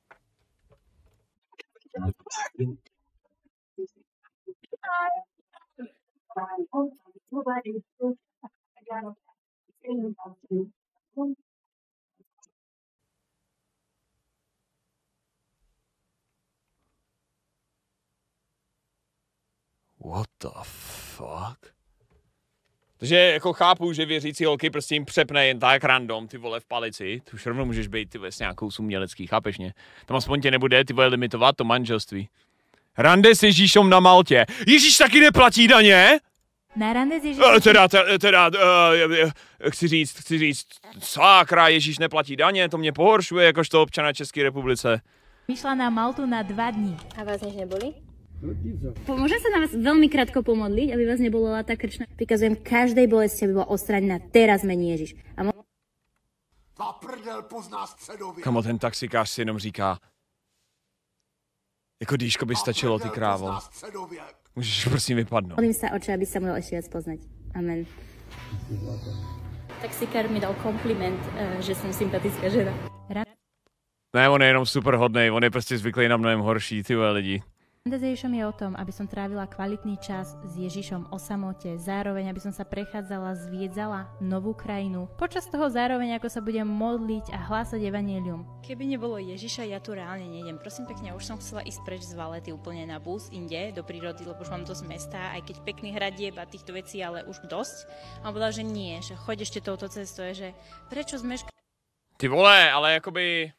What the fuck? Takže jako chápu, že věřící holky prostě jim přepne jen tak random, ty vole, v palici. Ty už rovnou můžeš být, ty vole, s nějakou sumělecký, chápeš mě? Tam aspoň tě nebude, ty vole, limitovat to manželství. Rande s Ježíšem na Maltě. Ježíš taky neplatí daně? Na rande s Ježíšem? Uh, teda, teda, teda uh, chci říct, chci říct, sakra, Ježíš neplatí daně, to mě pohoršuje jakožto občana České republice. Vyšla na Maltu na dva dní. A vás nič neboli? Môžem sa na vás veľmi krátko pomodliť, aby vás nebolela tá krčná? Prikazujem každej bolesti, aby bola odstranená. Teraz mení Ježiš. A mo- Kamo, ten taxikář si jenom říká, jako dýško by stačilo, ty krávo. Můžeš prosím vypadnout. Modlím sa, oče, aby sa mohol ešte viac poznať. Amen. Taxikár mi dal kompliment, že som sympatická žena. Ne, on je jenom super hodnej, on je prostě zvyklý na mnohem horší, ty lidi. Fantazation je o tom, aby som trávila kvalitný čas s Ježišom o samote, zároveň aby som sa prechádzala, zviedzala novú krajinu. Počas toho zároveň ako sa budem modliť a hlásať evanjelium. Keby nebolo Ježiša, ja tu reálne nejdem. Prosím pekne, už som chcela ísť preč z Valety úplne na bus, inde, do prírody, lebo už mám dosť mesta, aj keď pekný hradieb a týchto vecí, ale už dosť. A on povedal, že nie, že choď ešte touto cestou, že prečo zmeška... Ty vole, ale jakoby...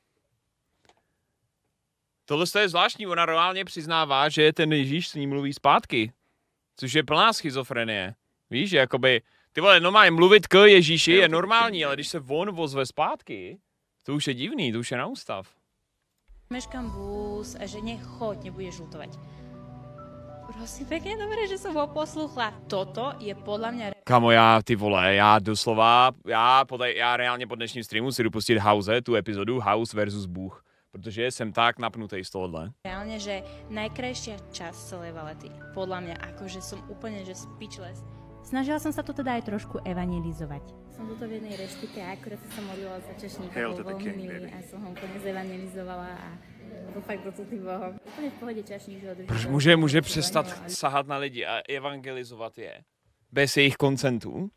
Tohle je zvláštní, ona reálně přiznává, že ten Ježíš s ní mluví zpátky. Což je plná schizofrenie. Víš, že jakoby, ty vole, normálně mluvit k Ježíši je normální, ale když se on vozve zpátky, to už je divný, to už je na ústav. Meškám bus a že nechoď, nebudeš žlutovať. Prosím pekne, dobré, že som ho posluchla. Toto je podľa mňa... Kamo, já, ty vole, já doslova, já, podaj, já reálně po dnešním streamu si jdu pustit House, tu epizodu House versus Bůh. Protože jsem tak napnutý z tohohle. Reálne, že najkrajšia časť celej Valety. Podľa mňa, akože som úplne, že speechless. Snažila som sa to teda aj trošku evangelizovať. Som tuto v jednej reštike a akurát sa modlila za čašníka, bol veľmi milý a som ho úplne zevangelizovala a bol fakt docutý Bohom. Úplne v pohode čašník, že održí. Proč může, může přestat sahat na lidi a evangelizovat je? Bez jejich koncentu?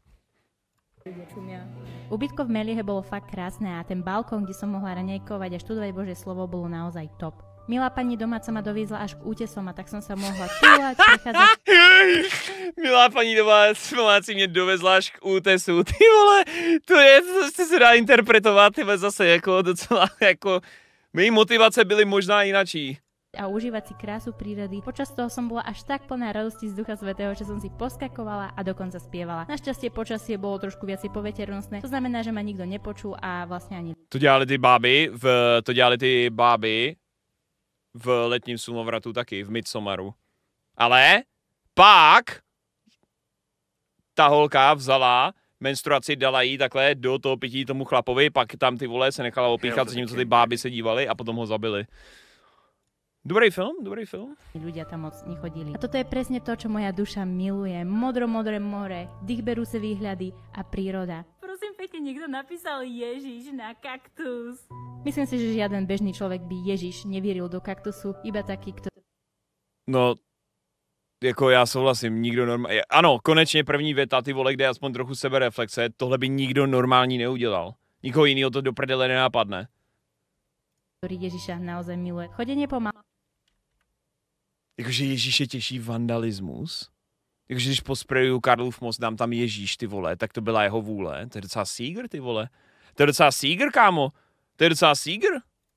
Ubytko v Meliehe bolo fakt krásne a ten balkón, kde som mohla raňajkovať a študovať Božie slovo, bolo naozaj top. Milá pani domáca ma doviezla až k útesom a tak som sa mohla túlať, prechádzať... Milá paní domácí mě dovezla až k útesu, ty vole, to je, to se dá interpretovat, ty vole, zase jako docela, jako... Mý motivace byly možná jinačí. A užívať si krásu prírody. Počas toho som bola až tak plná radosti z Ducha Svätého, že som si poskakovala a dokonca spievala. Našťastie počasie bolo trošku viac poveternostné, to znamená, že ma nikto nepočul a vlastne ani... To dělali ty báby, v, to dělali ty báby v letním slunovratu taky, v Midsommaru. Ale pak ta holka vzala menstruaci, dala jí takhle do toho pití tomu chlapovi, pak tam ty vole se nechala opíchat s ním, co ty báby se dívali a potom ho zabili. Dobrý film, dobrý film. Ľudia tam moc nechodili. A toto je presne to, čo moja duša miluje. Modro-modré more, dýchberúce výhľady a príroda. Prosím pekne, niekto napísal Ježiš na kaktus. Myslím si, že žiaden bežný človek by Ježiš nevieril do kaktusu, iba taký, kto... No, jako já souhlasím, nikdo normální... Ano, konečně první věta, ty vole, kde je aspoň trochu sebereflexe, tohle by nikdo normální neudělal. Nikoho jiného to do prdele nenápadne. Ktorý Ježiša naozaj miluje. Chodenie pomalu. Jakože Ježíše těší vandalismus. Jakože když posprejuju Karlův most, dám tam Ježíš, ty vole, tak to byla jeho vůle. To je docela sígr, ty vole. To je docela sígr, kámo. To je docela sígr.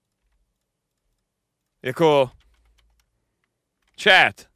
Jako... Chat.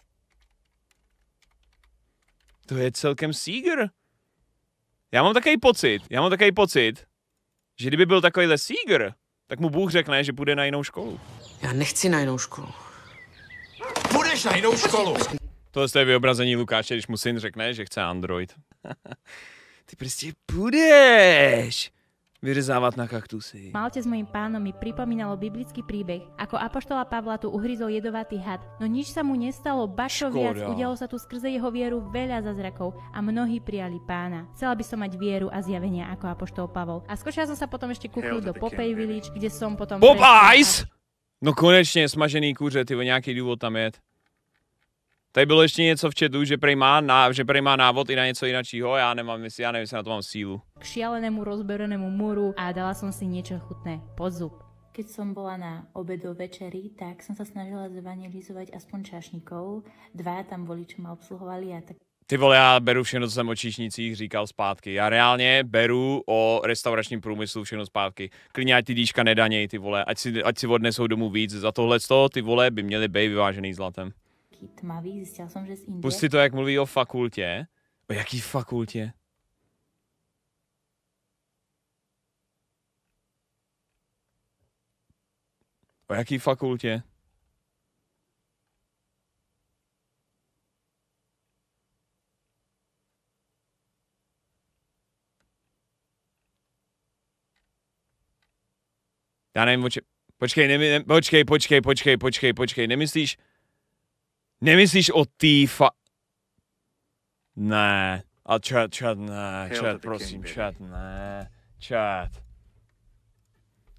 To je celkem sígr. Já mám takový pocit, já mám takový pocit, že kdyby byl takovýhle sígr, tak mu Bůh řekne, že půjde na jinou školu. Já nechci na jinou školu. Půjdeš na jinou školu! Tohle je vyobrazení Lukáše, když mu syn řekne, že chce Android. Ty prostě půjdeš vyřezávat na kaktusy. Malte s mojím pánom mi pripomínalo biblický príbeh, ako apoštola Pavla tu uhryzol jedovatý had, no nič sa mu nestalo, ba čo viac, udialo sa tu skrze jeho vieru veľa zázrakov a mnohí prijali pána. Chcela by som mať vieru a zjavenia ako apoštol Pavol. A skočila som sa potom ešte kúknúť do Popeye Village, kde som potom... Popeyes! No konečně, smažený kuře, ty nějaký důvod tam je. Tady bylo ještě něco v chatu, že prej má, ná, že prej má návod i na něco jináčího, já nemám, myslím, já nevím, jestli na to mám sílu. K šialenému rozberenému múru a dala som si niečo chutné pod zub. Keď som bola na obedu večeri, tak som sa snažila zevangelizovať aspoň čašníkov. Dva tam boli, čo ma obsluhovali a tak. Ty vole, já beru všechno, co jsem o číšnicích říkal zpátky. Já reálně beru o restauračním průmyslu všechno zpátky. Klidně ať ty dýška nedaněj, ty vole, ať si, ať si odnesou domů víc. Za tohle z toho ty vole by měly být vyvážený zlatem. Tmavý, zjistil jsem, že z Indie. Pusti to, jak mluví o fakultě. O jaký fakultě? O jaký fakultě? Já nevím, oči... Počkej, nemy... ne... počkej, počkej, počkej, počkej, počkej, nemyslíš... Nemyslíš o tý fa... Ne. A chat, chat, ne, chat, prosím, chat, ne, chat.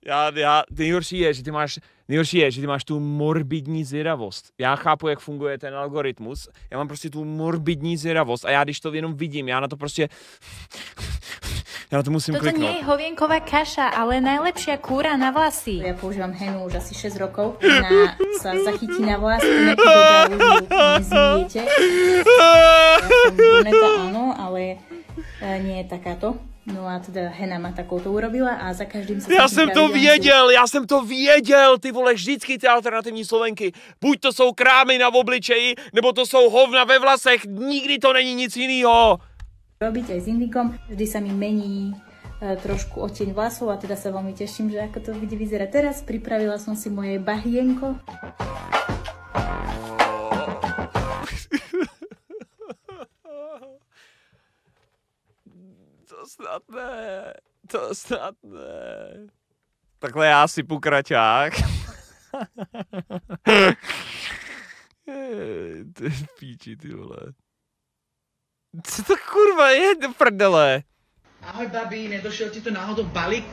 Já, já, nejhorší je, že ty máš, nejhorší je, že ty máš tu morbidní zvědavost. Já chápu, jak funguje ten algoritmus. Já mám prostě tu morbidní zvědavost a já, když to jenom vidím, já na to prostě... Já na to musím Toto kliknout. nie je hovienková kaša, ale najlepšia kúra na vlasy. Ja používam henu už asi šesť rokov. Na, sa zachytí na vlas, nejaký dobrá ľudí nezmijete. Ja som bruneta, áno, ale e, nie je takáto. No a teda Hena ma takouto urobila a za každým sa... Já jsem to věděl, já jsem to věděl, ty vole, vždycky ty alternativní Slovenky. Buď to jsou krámy na obličeji, nebo to jsou hovna ve vlasech, nikdy to není nic jiného. Robiť aj s indikom, vždy sa mi mení e, trošku odtieň vlasov a teda sa veľmi teším, že ako to bude vyzerať teraz. Pripravila som si moje bahienko. To snad ne, to snad ne. Takhle já si pukraťák. To je v píči, ty vole. Co to kurva je, do prdele? Ahoj, babi, nedošel ti to náhodou balík?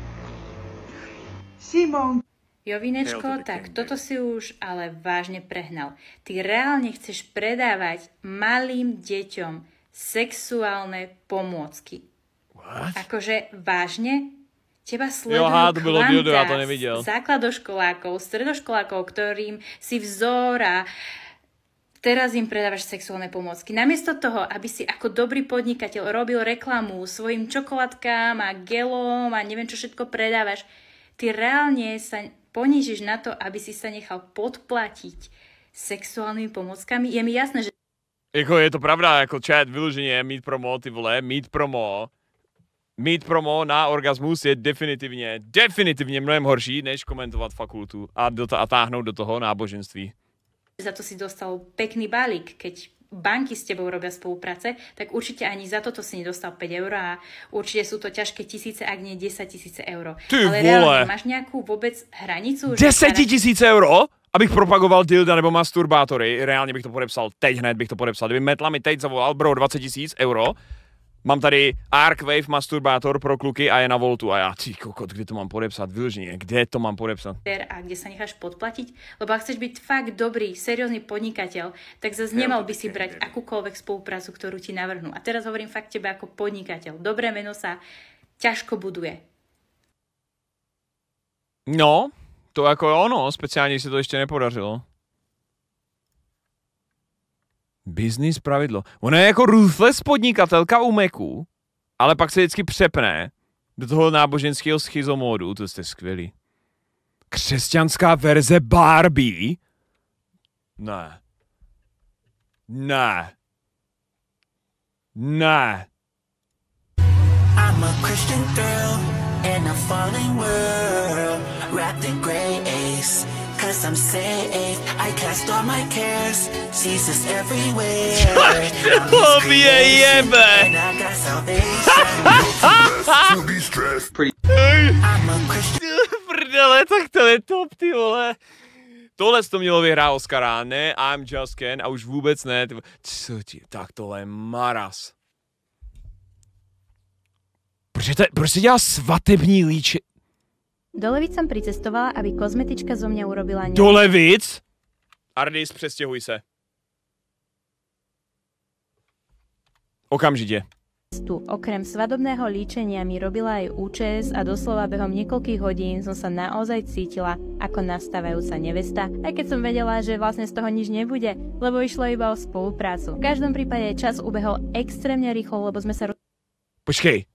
Simon. Jovinečko, tak toto si už ale vážne prehnal. Ty reálne chceš predávať malým deťom sexuálne pomôcky. What? Akože vážne? Teba sledujú Jo, aha, to bylo dildo, já to kvanta neviděl. základoškolákov, stredoškolákov, ktorým si vzor a teraz im predávaš sexuálne pomôcky. Namiesto toho, aby si ako dobrý podnikateľ robil reklamu svojim čokoládkám a gelom a neviem čo všetko predávaš, ty reálne sa ponížiš na to, aby si sa nechal podplatiť sexuálnymi pomôckami. Je mi jasné, že... Jako je to pravda, jako chat, vyloženě mít promo, ty vole, mít promo. Mít promo na orgasmus je definitivně, definitivně mnohem horší, než komentovat fakultu a, do to, a táhnout do toho náboženství. Za to si dostal pekný balík, keď banky s tebou robia spolupráce, tak určite ani za toto si nedostal päť eur a určite sú to ťažké tisíce, ak nie desať tisíc eur. Ty ale vole. reálne máš nejakú vôbec hranicu? Deset tisíc euro? Abych propagoval dilda nebo masturbátory, reálně bych to podepsal, teď hned bych to podepsal. Kdyby Metla mi teď zavolal, bro, dvacet tisíc euro, mám tady Arcwave masturbátor pro kluky a je na Voltu a já, ty kokot, kde to mám podepsat, vyloženě, kde to mám podepsat? A kde sa necháš podplatiť? Lebo ak chceš byť fakt dobrý, seriózny podnikateľ, tak zase nemal by si brať akúkoľvek spoluprácu, ktorú ti navrhnú. A teraz hovorím fakt tebe ako podnikateľ. Dobré meno sa ťažko buduje. No, to jako ono, speciálně se to ještě nepodařilo. Business pravidlo. Ona je jako ruthless podnikatelka u Macu, ale pak se vždycky přepne do toho náboženského schizomódu. To jste skvělý. Křesťanská verze Barbie? Ne. Ne. Ne. I'm a Christian girl in a falling world, wrapped in grace, cause I'm saved. I cast all my cares, Jesus everywhere. To mě jebe. And I got salvation. I'm a Christian. Prdele, tak to je top, ty vole. Tohle to mělo vyhrát Oscara, ne I'm Just Ken a už vůbec ne. Ty... Co ti, tak tohle je maras. Proč, to, proč se dělá svatební líče? Do Levic som pricestovala, aby kozmetička zo mňa urobila... Do Levic? Ardis, přestěhuj se. Okamžitě. Tu okrem svadobného líčenia mi robila aj účes a doslova behom niekoľkých hodín som sa naozaj cítila ako nastávajúca nevesta, aj keď som vedela, že vlastne z toho nič nebude, lebo išlo iba o spoluprácu. V každom prípade čas ubehol extrémne rýchlo, lebo sme sa... Počkej.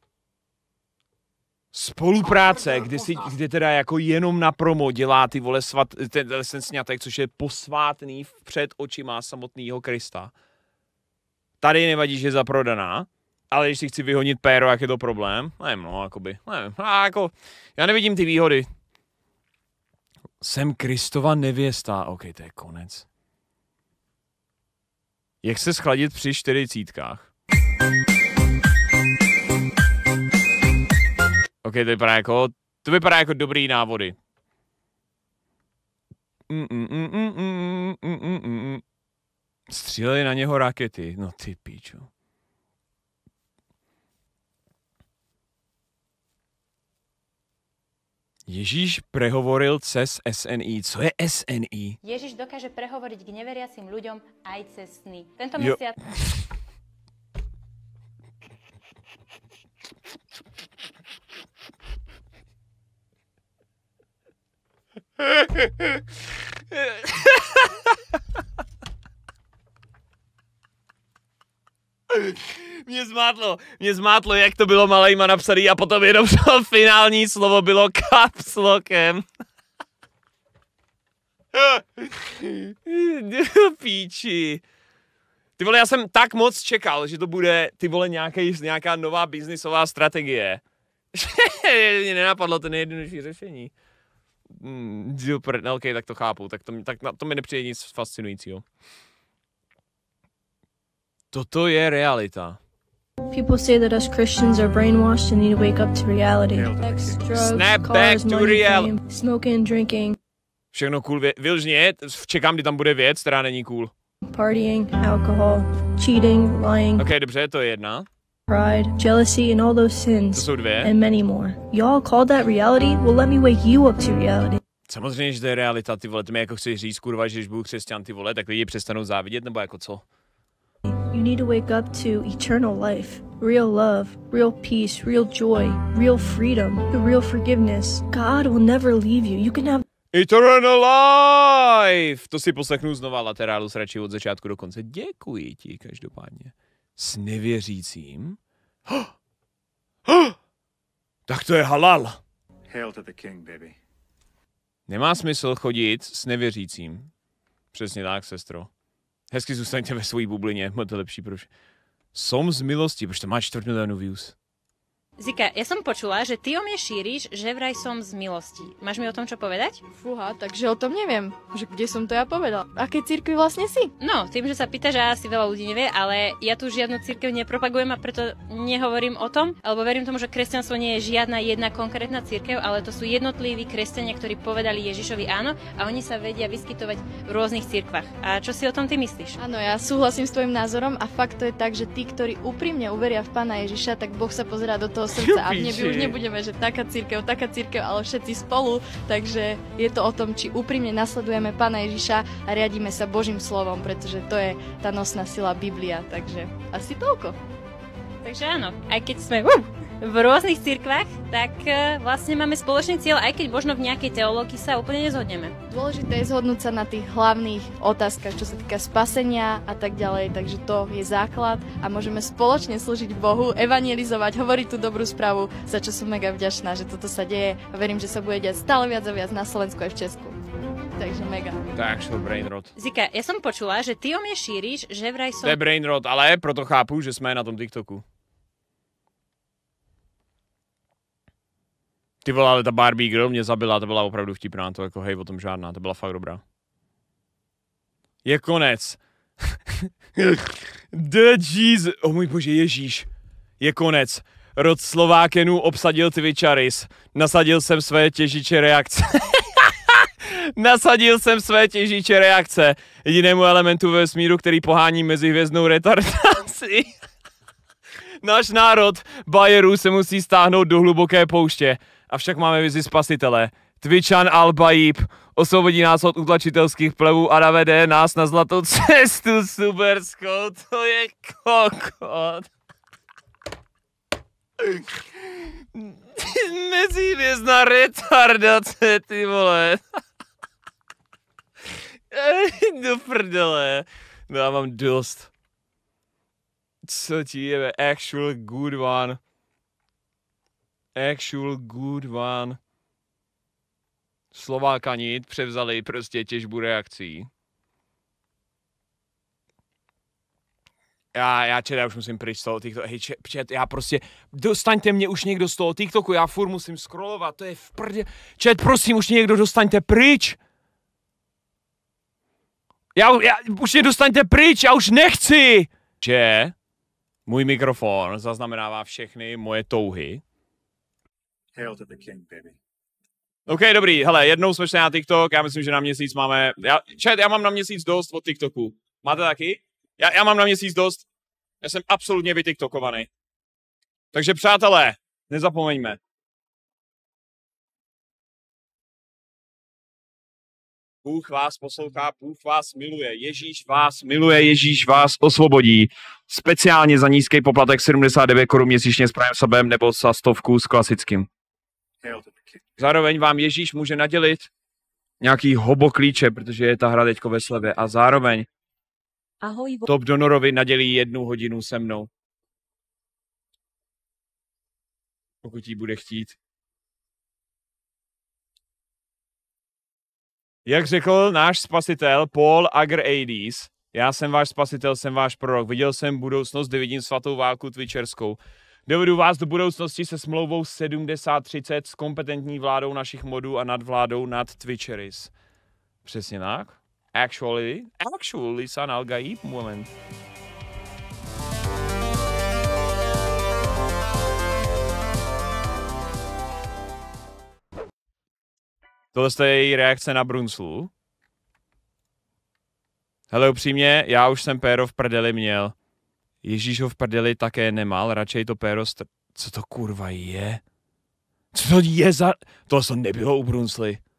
Spolupráce, kde, si, kde teda jako jenom na promo dělá ty vole svat, ten, ten sňatek, což je posvátný před očima samotného Krista. Tady nevadí, že je zaprodaná, ale když si chci vyhonit péro, jak je to problém, nevím, no, jakoby, nevím, a jako, já nevidím ty výhody. Jsem Kristova nevěsta, ok, to je konec. Jak se schladit při čtyřicítkách? Ok, to vypadá jako, to vypadá jako dobrý návody. Mm, mm, mm, mm, mm, mm, mm, mm. Stříleli na něho rakety, no ty píčo. Ježíš prehovoril cez S N I. Co je S N I? Ježiš dokáže prehovoriť k neveriacim ľuďom aj cez sny. Tento Jo. mesiac... Mě zmátlo, mě zmátlo, jak to bylo malejma napsaný a potom jenom to finální slovo bylo caps lockem. Píči. Ty vole, já jsem tak moc čekal, že to bude, ty vole, nějaký, nějaká nová biznisová strategie. Mě nenapadlo to nejjednodušší řešení. Hmm, super, ok, tak to chápu, tak to, tak to mi nepřijde nic fascinujícího. Toto je realita. People say that us Christians are brainwashed and need to wake up to reality. Sex, drugs, Snap cars, back to money, real. fame, smoking, drinking, Všechno cool, vě- vyloženě, čekám, kdy tam bude věc, která není cool. partying, alcohol, cheating, lying, Ok, dobře, to je jedna. pride, jealousy, and all those To sins, jsou dvě. and many more. Y'all call that reality? Well, let me wake you up to reality. Samozřejmě, že to je realita, ty vole, ty mi jako chceš říct, kurva, že když budu křesťan, ty vole, tak lidi přestanou závidět, nebo jako co? You need to wake up to eternal life, real love, real peace, real joy, real freedom, the real forgiveness. God will never leave you. You can have Eternal life! To si poslechnu znova laterálus radši od začátku do konce. Děkuji ti, každopádně. S nevěřícím? Oh! Oh! Tak to je halal. Hail to the king, baby. Nemá smysl chodit s nevěřícím. Přesně tak, sestro. Hezky zůstaňte ve svojí bublině, to je lepší proč. Som z milosti, protože to má čtvrt miliónu views. Zika, ja som počula, že ty o mne šíriš, že vraj som z milosti. Máš mi o tom čo povedať? Fúha, takže o tom neviem. Že kde som to ja povedal? Aké cirkvi vlastne si? No, tým, že sa pýta, že asi veľa ľudí nevie, ale ja tu žiadnu cirkev nepropagujem a preto nehovorím o tom, alebo verím tomu, že kresťanstvo nie je žiadna jedna konkrétna cirkev, ale to sú jednotliví kresťania, ktorí povedali Ježišovi áno a oni sa vedia vyskytovať v rôznych cirkvách. A čo si o tom ty myslíš? Áno, ja súhlasím s tvojim názorom a fakt to je tak, že tí, ktorí úprimne uveria v Pána Ježiša, tak Boh sa pozerá do toho srdca a v nebi už nebudeme, že taká cirkev, taká cirkev, ale všetci spolu, takže je to o tom, či úprimne nasledujeme Pána Ježiša a riadíme sa Božím slovom, pretože to je tá nosná sila Biblia, takže asi toľko. Takže áno, aj keď sme uh, v rôznych cirkvách, tak uh, vlastne máme spoločný cieľ, aj keď možno v nejakej teológii sa úplne nezhodneme. Dôležité je zhodnúť sa na tých hlavných otázkach, čo sa týka spasenia a tak ďalej, takže to je základ a môžeme spoločne slúžiť Bohu, evangelizovať, hovoriť tú dobrú správu, za čo som mega vďačná, že toto sa deje a verím, že sa bude diať stále viac a viac na Slovensku aj v Česku. Takže mega. Tak, šel brainrot. Zika, ja som počula, že ty o mne šíriš, že vraj som... To je brainrot, ale proto chápu, že jsme na tom TikToku. Ty vole, ale ta Barbie Girl mě zabila, to byla opravdu vtipná, to jako hej, o tom žádná, to byla fakt dobrá. Je konec. The Jesus, oh můj bože, Ježíš. Je konec. Rod Slovákenů obsadil Twitcharis. Nasadil jsem své těžiče reakce. Nasadil jsem své těžiče reakce jedinému elementu ve vesmíru, který pohání mezihvězdnou retardaci. Náš národ Bajerů se musí stáhnout do hluboké pouště. Avšak máme vizi spasitele. Twitchan Al-Baib osvobodí nás od utlačitelských plevů a navede nás na zlatou cestu superskou. To je kokot. Mezihvězdná retardace, ty vole. Do prdele. No, já mám dost. Co ti je? Actual good one. Actual good one. Slovákani převzali prostě těžbu reakcí. Já, já čet, já už musím pryč z toho TikToku. Hej, čet, čet, já prostě, dostaňte mě už někdo z toho TikToku, já furt musím scrollovat, to je v prdě. Čet, prosím, už někdo dostaňte pryč. Já, já, už mě dostaňte pryč, já už nechci. Že můj mikrofon zaznamenává všechny moje touhy. Hail to the king, baby. OK, dobrý, hele, jednou jsme šli na TikTok, já myslím, že na měsíc máme, já, čet, já mám na měsíc dost od TikToku. Máte taky? Já, já mám na měsíc dost, já jsem absolutně vytiktokovaný. Takže přátelé, nezapomeňme, Bůh vás poslouchá, Bůh vás miluje, Ježíš vás miluje, Ježíš vás osvobodí. Speciálně za nízký poplatek sedmdesát devět korun měsíčně s Prime subem nebo za stovku s klasickým. Zároveň vám Ježíš může nadělit nějaký hobo klíče, protože je ta hra teďko ve slevě. A zároveň Ahoj, vo- Top Donorovi nadělí jednu hodinu se mnou. Pokud jí bude chtít. Jak řekl náš spasitel Paul Agreides, já jsem váš spasitel, jsem váš prorok. Viděl jsem budoucnost, kdy vidím svatou válku twitcherskou. Dovedu vás do budoucnosti se smlouvou sedmdesát třicet s kompetentní vládou našich modů a nadvládou nad Twitcheris. Přesně tak. Actually, actually, san Al-Gaib, moment. Tohle je její reakce na Brunslu. Hele, upřímně, já už jsem péro v prdeli měl. Ježíš ho v prdeli také nemal, radšej to péro str... Co to kurva je? Co to je za... Tohle to nebylo u Brunsly.